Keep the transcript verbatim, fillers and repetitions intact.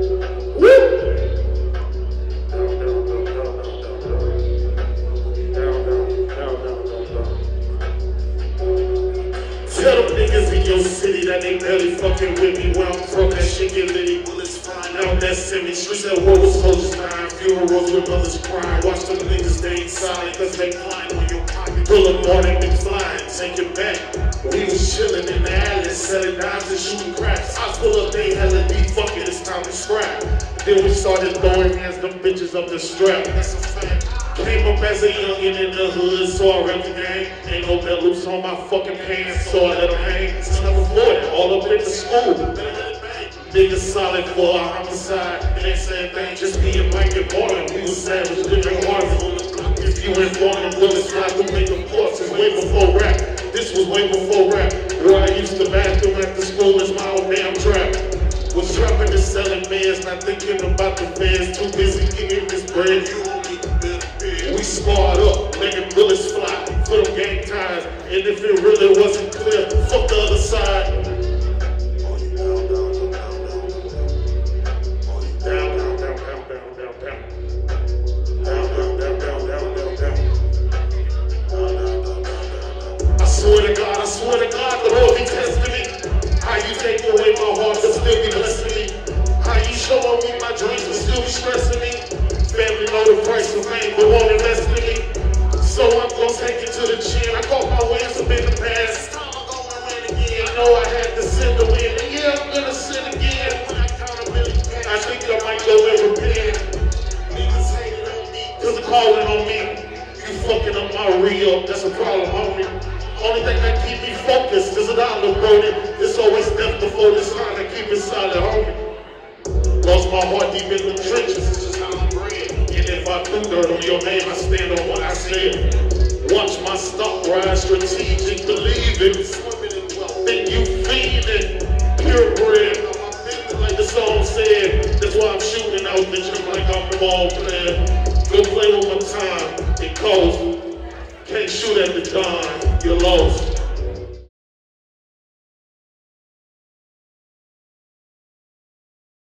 Tell them niggas in your city that they barely fucking with me. Where I'm from, that shit get litty. Bullets flying out that semi. Streets that war was soldiers dying. Funerals with mothers crying. Watch them niggas, they ain't silent, cause they flying on your pocket. Pull up more than been flying, take it back. We was chillin' in the alley, selling knives and shooting craps. I pull up, they hella deep, fuck it, it's time to scrap. Then we started throwing hands, them bitches up the strap. That's a fact. Came up as a youngin' in the hood, so I rep the game. Ain't no belt loops on my fucking pants, so I let them hang. Son of a boy, all up in the school. Niggas solid for a homicide. It ain't saying thing, just me and Mike and Martin. We was savage, living hard. If you ain't born, the bullets fly through making forces. Way before rap, this was way before rap. Where I used to bathroom after school is my old damn trap. Was trapping and selling meds, not thinking about the fans. Too busy getting this bread. We squad up, making bullets fly for them gang ties. And if it really wasn't clear, fuck the other side. Down, down, down, down, down, down, down. Down, down, down, down, down, down, down. I swear to God, I swear to God, the Lord be testing me. How you take away my heart but still be blessing me? How you showing me my dreams but still be stressing me? Family know the price of fame but won't invest in me. So I'm gonna take it to the chin. I caught my ways up in the past. Time I'm gonna win again. I know I had to sin to win, and yeah, I'm gonna sin again. When I accountability pass, I think I might go and repent. Niggas hating on me, cause they're calling on me. You fucking up my re-up, that's a problem, homie. Only thing that keep me focused is a dollar, brody. It's always death before this line that keep it solid, homie. Lost my heart deep in the trenches, it's just how I'm bred. And if I threw dirt on your name, I stand on what I said. Watch my stock rise, strategic, believe it. Swimming in wealth, think you feeding, purebred. Like the song said, that's why I'm shooting out the gym like I'm a ball player. Go play with my time, it costs. Can't shoot at the dawn, you're lost.